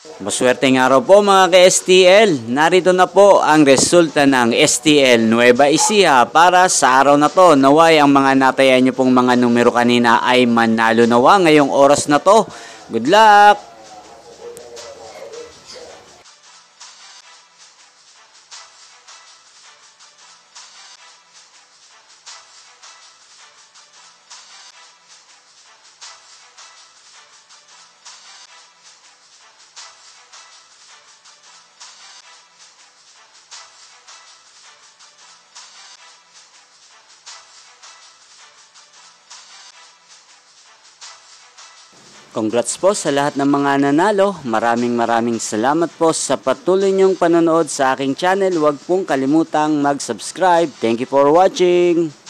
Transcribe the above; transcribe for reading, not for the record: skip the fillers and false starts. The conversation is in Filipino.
Maswerteng araw po mga ka-STL. Narito na po ang resulta ng STL Nueva Ecija para sa araw na to. Naway ang mga natayan nyo pong mga numero kanina ay manalo nawa ngayong oras na to. Good luck! Congrats po sa lahat ng mga nanalo. Maraming salamat po sa patuloy niyong panonood sa aking channel. Huwag pong kalimutang mag-subscribe. Thank you for watching.